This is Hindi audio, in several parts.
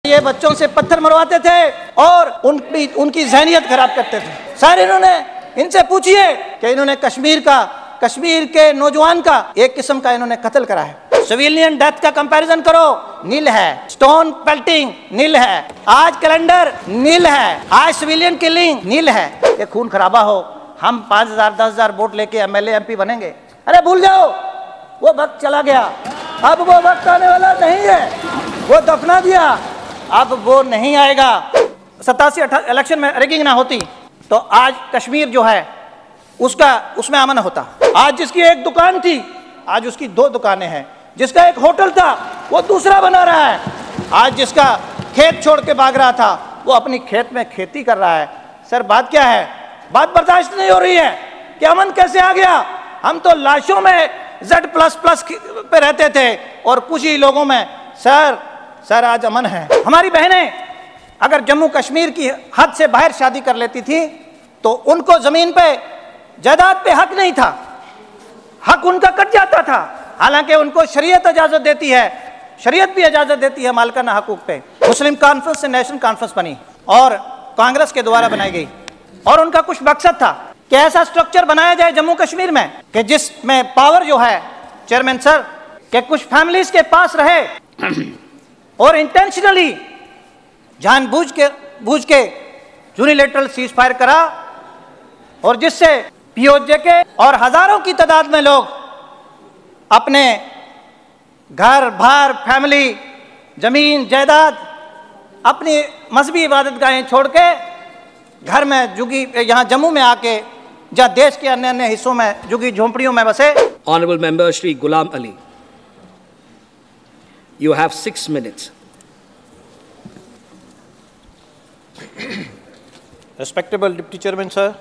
ये बच्चों से पत्थर मरवाते थे और उनकी ज़हनियत खराब करते थे। सर इनसे पूछिए कि इन्होंने कश्मीर के नौजवान का एक किस्म का इन्होंने कत्ल करा है। सिविलियन डेथ का कंपैरिजन करो, नील है। स्टोन पेल्टिंग नील है। आज कैलेंडर नील है। आज सिविलियन किलिंग नील है। ये खून खराबा हो, हम 5,000 10,000 वोट लेके एमएलए एमपी बनेंगे? अरे भूल जाओ, वो वक्त चला गया। अब वो वक्त आने वाला नहीं है, वो दफना दिया, अब वो नहीं आएगा। 87 इलेक्शन में रिगिंग ना होती तो आज कश्मीर जो है उसमें अमन होता। आज जिसकी एक दुकान थी, आज उसकी 2 दुकानें हैं। जिसका एक होटल था, वो दूसरा बना रहा है। आज जिसका खेत छोड़ के भाग रहा था, वो अपनी खेत में खेती कर रहा है। सर बात क्या है? बात बर्दाश्त नहीं हो रही है कि अमन कैसे आ गया। हम तो लाशों में Z++ पे रहते थे और कुछ ही लोगों में सर आज अमन है। हमारी बहनें अगर जम्मू कश्मीर की हद से बाहर शादी कर लेती थी तो उनको जमीन पे, जायदाद पे हक नहीं था, हक उनका कट जाता था। हालांकि उनको शरीयत इजाजत देती है, शरीयत भी इजाजत देती है मालिकाना हकूक पे। मुस्लिम कॉन्फ्रेंस से नेशनल कॉन्फ्रेंस बनी और कांग्रेस के द्वारा बनाई गई और उनका कुछ मकसद था कि ऐसा स्ट्रक्चर बनाया जाए जम्मू कश्मीर में कि जिसमें पावर जो है चेयरमैन सर के कुछ फैमिलीज के पास रहे और इंटेंशनली जानबूझ के यूनिलैटरल सीज फायर करा और जिससे पीओजे के और हजारों की तादाद में लोग अपने घर बार, फैमिली, जमीन, जायदाद, अपनी मजहबी इबादतगाहें छोड़ के घर में जुगी, यहाँ जम्मू में आके या देश के अन्य अन्य हिस्सों में जुगी झोंपड़ियों में बसे। Honorable Member Shri Ghulam Ali, you have 6 minutes. Respectable Deputy Chairman sir,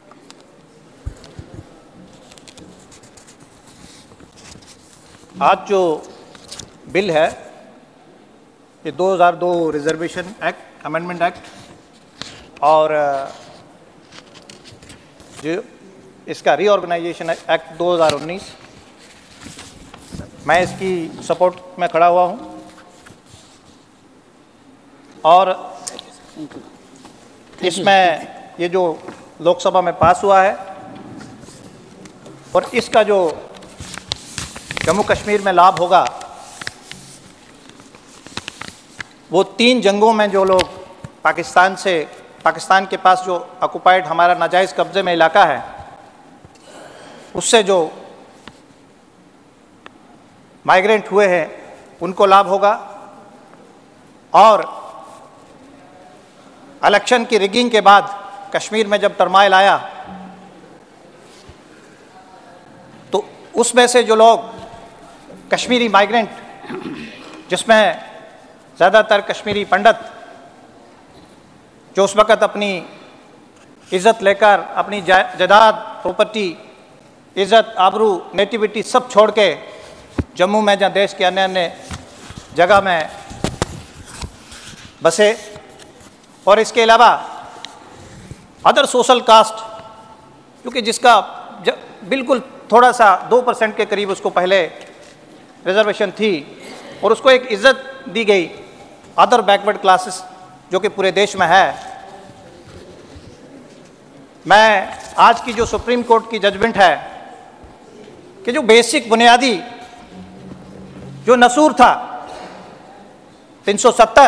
आज जो बिल है ये 2002 रिजर्वेशन एक्ट, अमेंडमेंट एक्ट और जो इसका रीऑर्गेनाइजेशन एक्ट 2019, मैं इसकी सपोर्ट में खड़ा हुआ हूँ और इसमें ये जो लोकसभा में पास हुआ है और इसका जो जम्मू कश्मीर में लाभ होगा वो 3 जंगों में जो लोग पाकिस्तान के पास जो ऑक्युपाइड हमारा नाजायज़ कब्जे में इलाका है उससे जो माइग्रेंट हुए हैं उनको लाभ होगा और इलेक्शन की रिगिंग के बाद कश्मीर में जब टर्माइल आया तो उसमें से जो लोग कश्मीरी माइग्रेंट, जिसमें ज़्यादातर कश्मीरी पंडित जो उस वक़्त अपनी इज़्ज़त लेकर अपनी जायदाद, प्रॉपर्टी, इज़्ज़त, आबरू, नेटिविटी सब छोड़ के जम्मू में या देश के अन्य अन्य जगह में बसे और इसके अलावा अदर सोशल कास्ट, क्योंकि जिसका बिल्कुल थोड़ा सा 2% के करीब उसको पहले रिजर्वेशन थी और उसको एक इज़्ज़त दी गई, अदर बैकवर्ड क्लासेस जो कि पूरे देश में है। मैं आज की जो सुप्रीम कोर्ट की जजमेंट है कि जो बेसिक बुनियादी जो नसूर था 370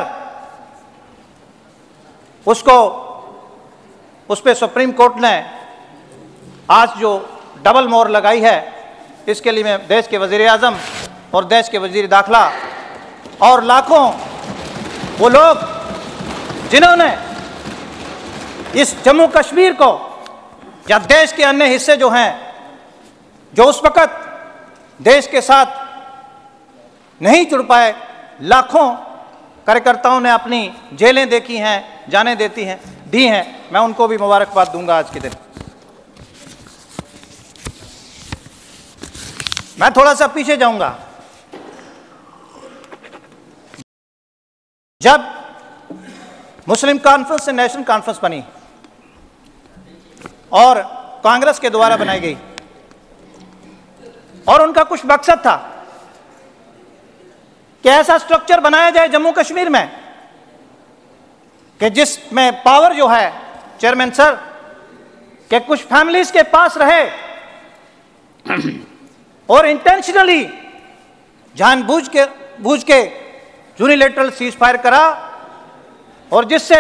उस पे सुप्रीम कोर्ट ने आज जो डबल मोहर लगाई है, इसके लिए मैं देश के वज़ीर आज़म और देश के वज़ीर दाखिला और लाखों वो लोग जिन्होंने इस जम्मू कश्मीर को या देश के अन्य हिस्से जो हैं, जो उस वक़्त देश के साथ नहीं जुड़ पाए, लाखों कार्यकर्ताओं ने अपनी जेलें देखी हैं, जानें दी हैं, मैं उनको भी मुबारकबाद दूंगा आज के दिन। मैं थोड़ा सा पीछे जाऊंगा। जब मुस्लिम कॉन्फ्रेंस से नेशनल कॉन्फ्रेंस बनी और कांग्रेस के द्वारा बनाई गई और उनका कुछ मकसद था कि ऐसा स्ट्रक्चर बनाया जाए जम्मू कश्मीर में कि जिसमें पावर जो है चेयरमैन सर, कि कुछ फैमिलीज के पास रहे और इंटेंशनली जानबूझ के यूनिलैटरल सीज फायर करा, और जिससे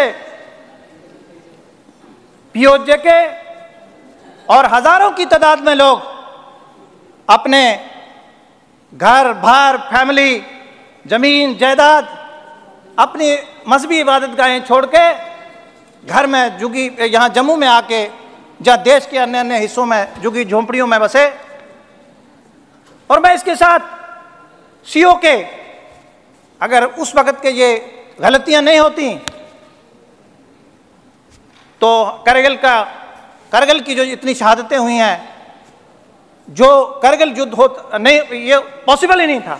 पीओजे के और हजारों की तादाद में लोग अपने घर बार, फैमिली, जमीन जायदाद, अपनी मजहबी इबादतगाहें छोड़ के घर में जुगी यहाँ जम्मू में आके जहाँ देश के अन्य अन्य हिस्सों में जुगी झोंपड़ियों में बसे। और मैं इसके साथ सीओ के, अगर उस वक्त के ये गलतियां नहीं होती तो करगिल की जो इतनी शहादतें हुई हैं, जो करगिल युद्ध नहीं, ये पॉसिबल ही नहीं था।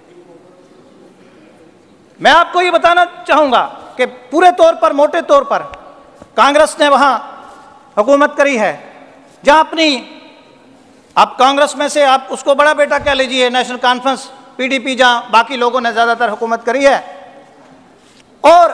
मैं आपको ये बताना चाहूंगा कि पूरे तौर पर, मोटे तौर पर कांग्रेस ने वहां हुकूमत करी है, जहां अपनी, आप कांग्रेस में से आप उसको बड़ा बेटा कह लीजिए, नेशनल कॉन्फ्रेंस पीडीपी, जहां बाकी लोगों ने ज्यादातर हुकूमत करी है। और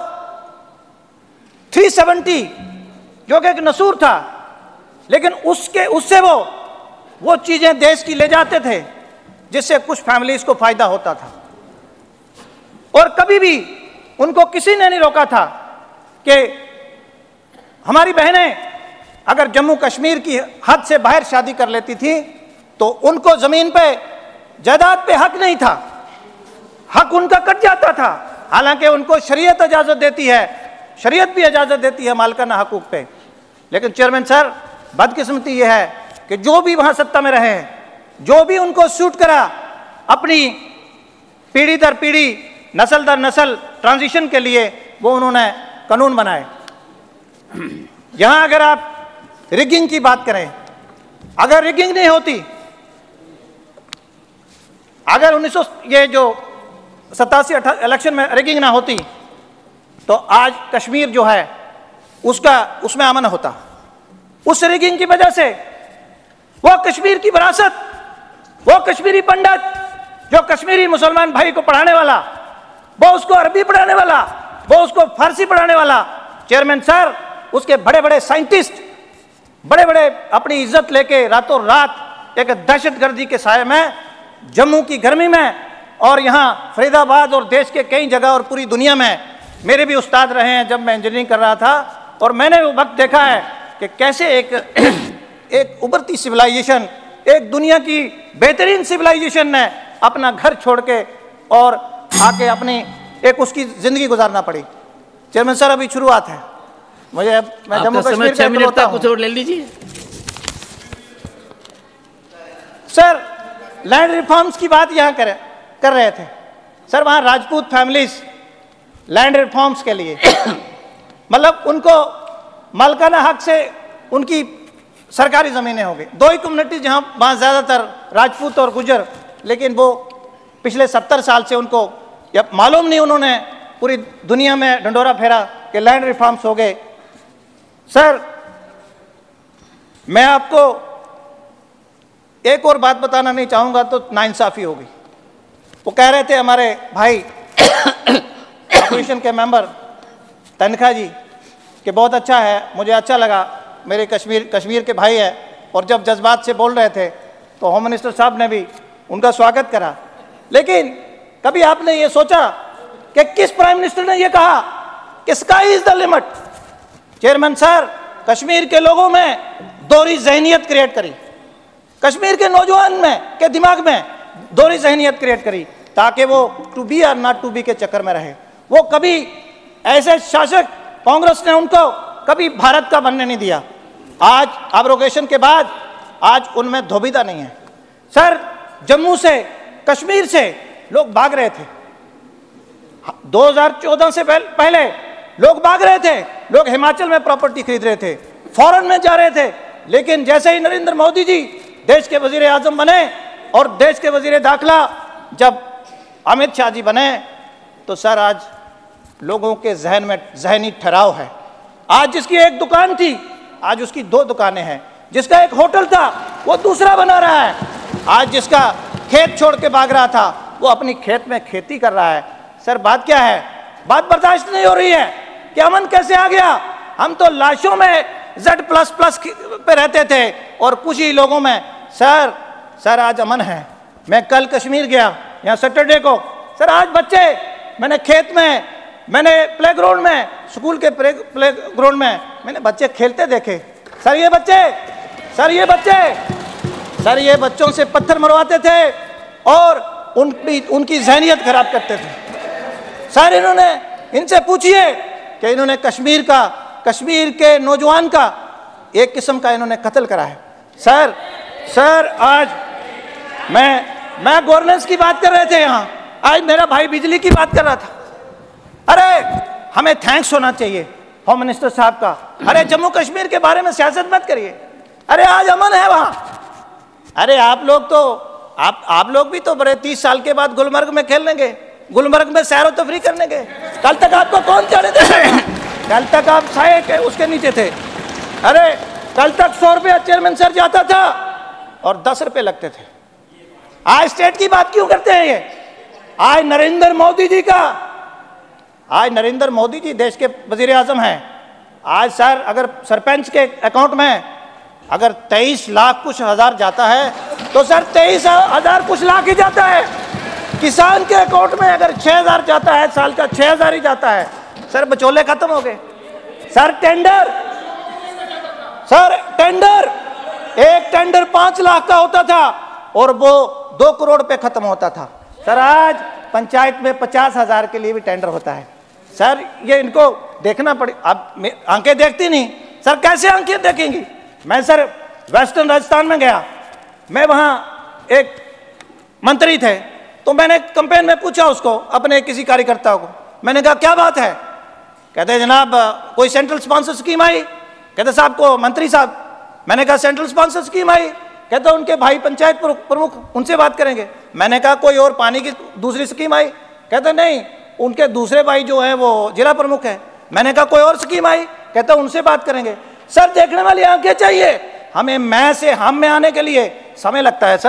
370 जो कि एक नसूर था, लेकिन उससे वो चीजें देश की ले जाते थे जिससे कुछ फैमिलीज को फायदा होता था। और कभी भी उनको किसी ने नहीं रोका था कि हमारी बहनें अगर जम्मू कश्मीर की हद से बाहर शादी कर लेती थी तो उनको जमीन पे, जायदाद पे हक नहीं था, हक उनका कट जाता था। हालांकि उनको शरीयत इजाजत देती है, शरीयत भी इजाजत देती है मालिकाना हकूक पे। लेकिन चेयरमैन सर, बदकिस्मती यह है कि जो भी वहां सत्ता में रहे हैं, जो भी उनको सूट करा, अपनी पीढ़ी दर पीढ़ी, नस्ल दर नस्ल ट्रांजिशन के लिए वो उन्होंने कानून बनाए। यहां अगर आप रिगिंग की बात करें, अगर रिगिंग नहीं होती, अगर 1987 इलेक्शन में रिगिंग ना होती तो आज कश्मीर जो है उसमें अमन होता। उस रिगिंग की वजह से वो कश्मीर की विरासत, वो कश्मीरी पंडित जो कश्मीरी मुसलमान भाई को पढ़ाने वाला, वो उसको अरबी पढ़ाने वाला, वो उसको फारसी पढ़ाने वाला, चेयरमैन सर, उसके बड़े बड़े साइंटिस्ट, बड़े बड़े अपनी इज्जत लेके रातों रात एक दहशतगर्दी के साये में, जम्मू की गर्मी में, और यहाँ फरीदाबाद और देश के कई जगह और पूरी दुनिया में मेरे भी उस्ताद रहे हैं जब मैं इंजीनियरिंग कर रहा था। और मैंने वो वक्त देखा है कि कैसे एक उभरती सिविलाइजेशन, एक दुनिया की बेहतरीन सिविलाइजेशन ने अपना घर छोड़ के और आके अपनी एक उसकी जिंदगी गुजारना पड़ी। चेयरमैन सर, अभी शुरुआत है, मैं जम्मू कश्मीर 6 मिनट तक कुछ और ले लीजिए। सर, लैंड रिफॉर्म्स की बात यहाँ कर रहे थे सर। वहाँ राजपूत फैमिलीज लैंड रिफॉर्म्स के लिए मतलब उनको मालिकाना हक से उनकी सरकारी ज़मीनें हो गई। 2 ही कम्युनिटी जहाँ वहाँ ज़्यादातर राजपूत और गुजर, लेकिन वो पिछले 70 साल से उनको मालूम नहीं, उन्होंने पूरी दुनिया में ढंडोरा फेरा कि लैंड रिफॉर्म्स हो गए। सर, मैं आपको एक और बात बताना नहीं चाहूँगा तो नाइंसाफ़ी होगी। वो कह रहे थे हमारे भाई ऑपोजिशन के मेंबर तनखा जी कि बहुत अच्छा है, मुझे अच्छा लगा, मेरे कश्मीर के भाई हैं, और जब जज्बात से बोल रहे थे तो होम मिनिस्टर साहब ने भी उनका स्वागत करा। लेकिन कभी आपने ये सोचा कि किस प्राइम मिनिस्टर ने ये कहा कि sky is the limit? Chairman sir, Kashmir के लोगों में दोहरी जहनियत क्रिएट करी, कश्मीर के नौजवान में के दिमाग में दोहरी जहनियत क्रिएट करी ताकि वो टू बी और नॉट टू बी के चक्कर में रहे। वो कभी ऐसे शासक, कांग्रेस ने उनको कभी भारत का बनने नहीं दिया। आज एब्रोगेशन के बाद आज उनमें धोबिता नहीं है। सर, जम्मू से, कश्मीर से लोग भाग रहे थे। 2014 से पहले लोग भाग रहे थे, लोग हिमाचल में प्रॉपर्टी खरीद रहे थे, फॉरेन में जा रहे थे। लेकिन जैसे ही नरेंद्र मोदी जी देश के वजीर आजम बने और देश के वजीर दाखिला जब अमित शाह जी बने, तो सर आज लोगों के जहन में जहनी ठहराव है। आज जिसकी एक दुकान थी, आज उसकी 2 दुकानें हैं। जिसका एक होटल था, वो दूसरा बना रहा है। आज जिसका खेत छोड़ के भाग रहा था, वो अपनी खेत में खेती कर रहा है। सर, बात क्या है? बात बर्दाश्त नहीं हो रही है। कि अमन कैसे आ गया। हम तो लाशों में Z++ पे रहते थे और कुछ ही लोगों में। सर आज अमन है। मैं कल कश्मीर गया, यहाँ सैटरडे को। सर आज बच्चे, मैंने खेत में, मैंने प्लेग्राउंड में, स्कूल के प्लेग्राउंड में मैंने बच्चे खेलते देखे। सर ये बच्चों से पत्थर मरवाते थे और उनकी ज़हनियत खराब करते थे। सर इनसे पूछिए कि इन्होंने कश्मीर के नौजवान का एक किस्म का इन्होंने कत्ल करा है। सर आज मैं गवर्नेंस की बात कर रहे थे यहाँ, आज मेरा भाई बिजली की बात कर रहा था। अरे हमें थैंक्स होना चाहिए होम मिनिस्टर साहब का। अरे जम्मू कश्मीर के बारे में सियासत मत करिए। अरे आज अमन है वहां। अरे आप लोग भी तो बड़े 30 साल के बाद गुलमर्ग में खेलने, गुलमर्ग में सैर व तफरी करने गए। कल तक आपको कौन जाने देता? कल तक आप साए के उसके नीचे थे। अरे कल तक 100 रुपया चेयरमैन सर जाता था और 10 रुपये लगते थे। आज स्टेट की बात क्यों करते हैं ये? आज नरेंद्र मोदी जी देश के वजीर आजम हैं। आज सर अगर सरपंच के अकाउंट में अगर 23 लाख कुछ हजार जाता है तो सर 23,000 कुछ लाख ही जाता है। किसान के अकाउंट में अगर 6,000 जाता है, साल का 6,000 ही जाता है। सर बचौले खत्म हो गए। सर टेंडर एक टेंडर 5 लाख का होता था और वो 2 करोड़ पे खत्म होता था। सर आज पंचायत में 50,000 के लिए भी टेंडर होता है। सर ये इनको देखना पड़े। अब आंखें देखती नहीं। सर कैसे आंखें देखेंगी? मैं सर वेस्टर्न राजस्थान में गया, मैं वहां एक मंत्री थे, तो मैंने कैंपेन में पूछा उसको, अपने किसी कार्यकर्ता को, मैंने कहा क्या बात है? कहते जनाब कोई सेंट्रल स्पॉन्सर स्कीम आई। कहते साहब को मंत्री साहब, मैंने कहा सेंट्रल स्पॉन्सर स्कीम आई। कहते उनके भाई पंचायत प्रमुख, उनसे बात करेंगे। मैंने कहा कोई और पानी की दूसरी स्कीम आई। कहते नहीं, उनके दूसरे भाई जो है वो जिला प्रमुख है। मैंने कहा कोई और स्कीम आई। कहते उनसे बात करेंगे। सर देखने वाली आंखें चाहिए। हमें मैं से हम में आने के लिए समय लगता है।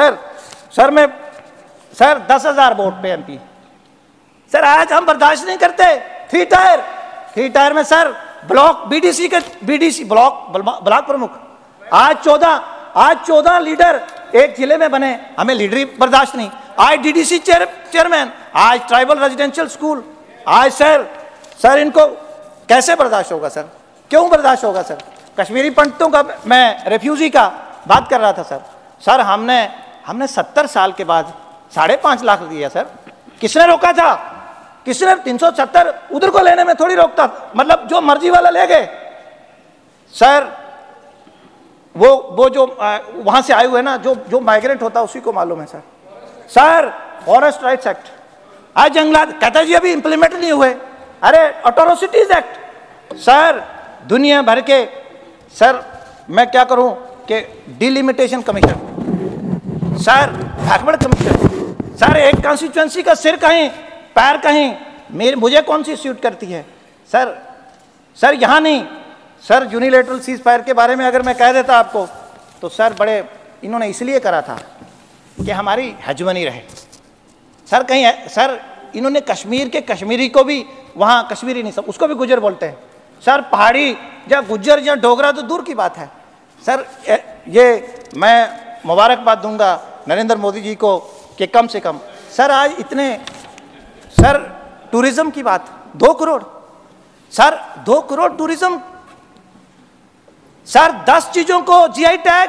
सर 10,000 वोट पे MP। सर आज हम बर्दाश्त नहीं करते। 3 टायर में सर ब्लॉक BDC ब्लॉक प्रमुख आज 14 लीडर एक जिले में बने। हमें लीडरी बर्दाश्त नहीं। आज DDC चेयरमैन, आज ट्राइबल रेजिडेंशियल स्कूल। आज सर इनको कैसे बर्दाश्त होगा? सर क्यों बर्दाश्त होगा? सर कश्मीरी पंडितों का, मैं रेफ्यूजी का बात कर रहा था। सर हमने 70 साल के बाद 5.5 लाख दिया। सर किसने रोका था? किसने 370 उधर को लेने में थोड़ी रोकता, मतलब जो मर्जी वाला ले गए। सर वो जो वहां से आए हुए ना, जो माइग्रेंट होता है उसी को मालूम है। सर फॉरेस्ट राइट्स एक्ट, आज जंगलात कहता जी अभी इंप्लीमेंट नहीं हुए। अरे अट्रॉसिटीज एक्ट। सर दुनिया भर के, सर मैं क्या करूं कि delimitation commission, sir backward commission, sir एक कॉन्स्टिट्यूएंसी का सिर कहीं पैर कहीं, मुझे कौन सी सूट करती है? सर यहाँ नहीं। सर यूनिलैटरल सीज फायर के बारे में अगर मैं कह देता आपको, तो सर बड़े इन्होंने इसलिए करा था कि हमारी हेजमनी रहे। सर इन्होंने कश्मीर के कश्मीरी को भी, वहाँ कश्मीरी नहीं सब उसको भी गुजर बोलते हैं। सर पहाड़ी या गुज्जर या डोगरा तो दूर की बात है। सर ये मैं मुबारकबाद दूंगा नरेंद्र मोदी जी को कि कम से कम सर आज इतने, सर टूरिज्म की बात 2 crore, sir 2 crore tourism. Sir 10 चीजों को GI टैग।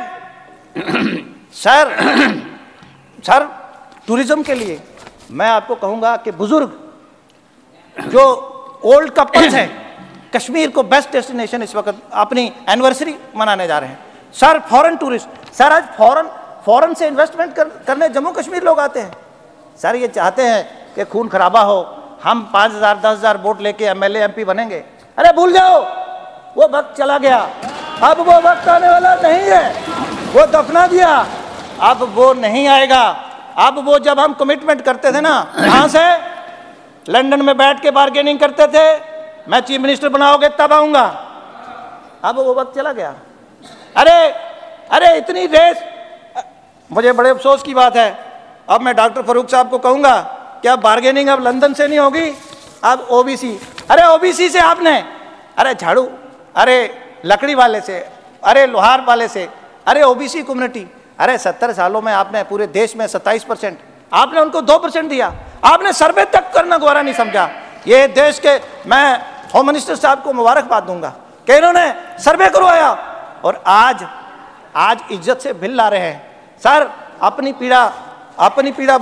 सर टूरिज्म के लिए मैं आपको कहूंगा कि बुजुर्ग जो ओल्ड कपल्स हैं, कश्मीर को बेस्ट डेस्टिनेशन इस वक्त अपनी एनिवर्सरी मनाने जा रहे हैं। सर फॉरेन टूरिस्ट, सर आज फॉरेन से इन्वेस्टमेंट करने जम्मू कश्मीर लोग आते हैं। सर ये चाहते हैं कि खून खराबा हो, हम 5,000 10,000 वोट लेके MLA MP बनेंगे। अरे भूल जाओ, वो वक्त चला गया। अब वो वक्त आने वाला नहीं है, वो दफना दिया, अब वो नहीं आएगा। अब वो जब हम कमिटमेंट करते थे ना, कहाँ से लंदन में बैठ के बार्गेनिंग करते थे, मैं चीफ मिनिस्टर बनाओगे तब आऊंगा, अब वो वक्त चला गया। अरे इतनी रेस, मुझे बड़े अफसोस की बात है। अब मैं डॉक्टर फरूक साहब को कहूंगा कि अब बार्गेनिंग अब लंदन से नहीं होगी, अब OBC। अरे OBC से आपने अरे झाड़ू, अरे लकड़ी वाले से, अरे लोहार वाले से, अरे ओबीसी कम्युनिटी, अरे 70 सालों में आपने पूरे देश में 27%, आपने उनको 2% दिया, आपने सर्वे तक करना गौरा नहीं समझा। ये देश के, मैं होम मिनिस्टर साहब को मुबारकबाद दूंगा कि इन्होंने सर्वे करवाया और आज इज्जत से बिल ला रहे हैं। सर अपनी पीड़ा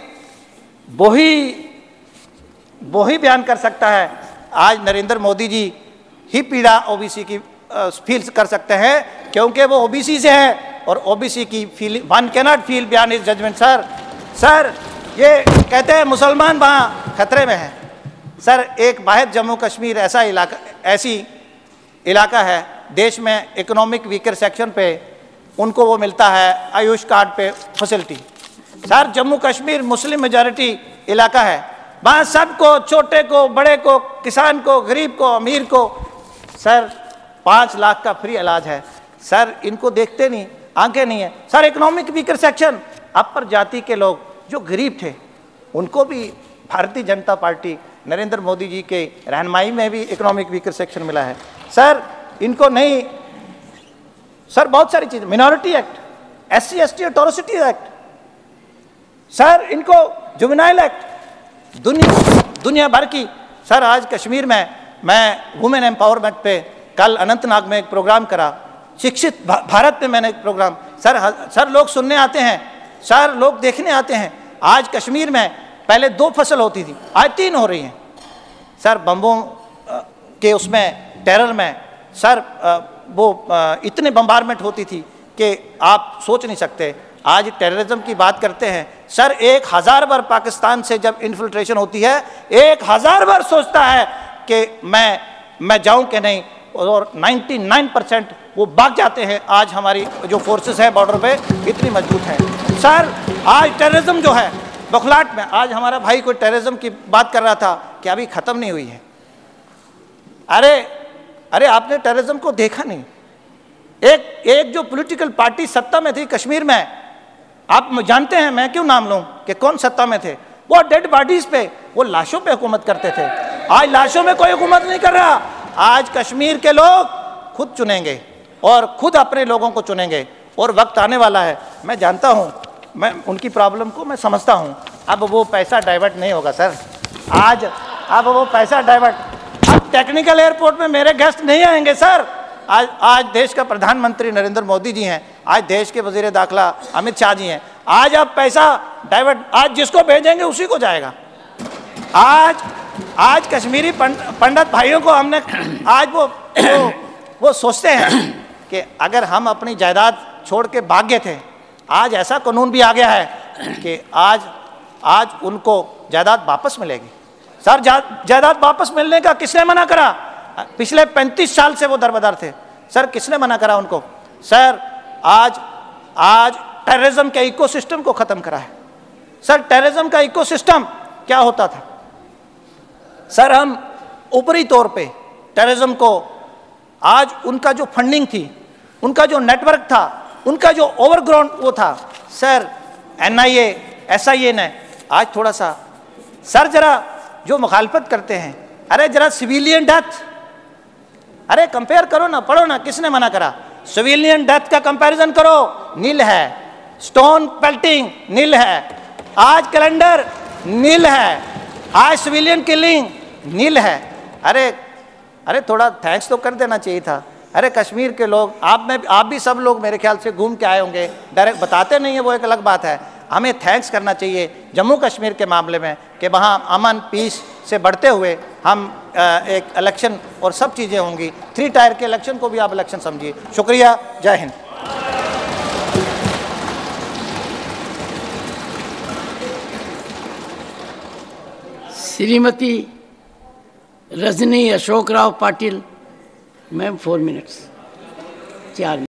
वही बयान कर सकता है। आज नरेंद्र मोदी जी ही पीड़ा ओबीसी की फील कर सकते हैं, क्योंकि वो ओबीसी से है और ओबीसी की feel, one cannot feel beyond his judgement. Sir ये कहते हैं मुसलमान वहाँ खतरे में है। सर एक वाहिद जम्मू कश्मीर ऐसी इलाका है देश में इकोनॉमिक वीकर सेक्शन पे उनको वो मिलता है आयुष कार्ड पे facility. Sir Jammu Kashmir Muslim majority इलाका है, वहाँ सबको, छोटे को, बड़े को, किसान को, गरीब को, अमीर को, सर 5 लाख का फ्री इलाज है। सर इनको देखते नहीं, आंखें नहीं है। Sir economic weaker section, upper जाति के लोग जो गरीब थे उनको भी भारतीय जनता पार्टी नरेंद्र मोदी जी के रहनुमाई में भी इकोनॉमिक वीकर सेक्शन मिला है। सर इनको नहीं, सर बहुत सारी चीज़, minority act, SC ST atrocity act, sir इनको जुवेनाइल एक्ट, दुनिया भर की। सर आज कश्मीर में मैं वुमेन एम्पावरमेंट पे कल अनंतनाग में एक प्रोग्राम करा, शिक्षित भारत में मैंने एक प्रोग्राम। सर लोग सुनने आते हैं, सर लोग देखने आते हैं। आज कश्मीर में पहले 2 फसल होती थी, आज 3 हो रही हैं। सर बम्बों के उसमें टेरर में सर वो इतने बम्बारमेंट होती थी कि आप सोच नहीं सकते। आज टेररिज्म की बात करते हैं, सर 1000 बार पाकिस्तान से जब इन्फिल्ट्रेशन होती है 1000 बार सोचता है कि मैं जाऊं कि नहीं, और 99% वो भाग जाते हैं। आज हमारी जो फोर्सेस है बॉर्डर पे इतनी मजबूत है। सर आज टेररिज्म जो है बखलाट में, आज हमारा भाई कोई टेररिज्म की बात कर रहा था कि अभी ख़त्म नहीं हुई है। अरे आपने टेररिज्म को देखा नहीं। एक जो पॉलिटिकल पार्टी सत्ता में थी कश्मीर में, आप जानते हैं, मैं क्यों नाम लूं कि कौन सत्ता में थे, वो डेड बॉडीज पे, वो लाशों पे हुकूमत करते थे। आज लाशों में कोई हुकूमत नहीं कर रहा। आज कश्मीर के लोग खुद चुनेंगे और खुद अपने लोगों को चुनेंगे, और वक्त आने वाला है। मैं जानता हूँ, मैं उनकी प्रॉब्लम को मैं समझता हूँ। अब वो पैसा डाइवर्ट नहीं होगा सर, अब वो पैसा डाइवर्ट, अब टेक्निकल एयरपोर्ट में मेरे गेस्ट नहीं आएंगे सर। आज देश का प्रधानमंत्री नरेंद्र मोदी जी हैं, आज देश के वजीर दाखिला अमित शाह जी हैं। आज अब पैसा डाइवर्ट, आज जिसको भेजेंगे उसी को जाएगा। आज कश्मीरी पंडित भाइयों को हमने, आज वो सोचते हैं कि अगर हम अपनी जायदाद छोड़ के भाग गए थे, आज ऐसा कानून भी आ गया है कि आज उनको जायदाद वापस मिलेगी। सर जायदाद वापस मिलने का किसने मना करा? पिछले 35 साल से वो दरबदर थे। सर किसने मना करा उनको? सर आज टेररिज्म के इकोसिस्टम को खत्म करा है। सर टेररिज्म का इकोसिस्टम क्या होता था? सर हम ऊपरी तौर पे टेररिज्म को, आज उनका जो फंडिंग थी, उनका जो नेटवर्क था, उनका जो ओवरग्राउंड वो था, सर NIA SIA ने आज थोड़ा सा, सर जरा जो मुखालफत करते हैं, अरे जरा सिविलियन डेथ, अरे कंपेयर करो ना, पढ़ो ना, किसने मना करा? सिविलियन डेथ का कंपैरिजन करो, नील है। स्टोन पेल्टिंग नील है, आज कैलेंडर नील है, आज सिविलियन किलिंग नील है। अरे थोड़ा थैंक्स तो कर देना चाहिए था। अरे कश्मीर के लोग, आप भी सब लोग मेरे ख्याल से घूम के आए होंगे, डायरेक्ट बताते नहीं है, वो एक अलग बात है। हमें थैंक्स करना चाहिए जम्मू कश्मीर के मामले में कि वहाँ अमन पीस से बढ़ते हुए हम एक इलेक्शन और सब चीज़ें होंगी। 3 टायर के इलेक्शन को भी आप इलेक्शन समझिए। शुक्रिया, जय हिंद। Shrimati Rajni Ashok Rao Patil ma'am 4 minutes 4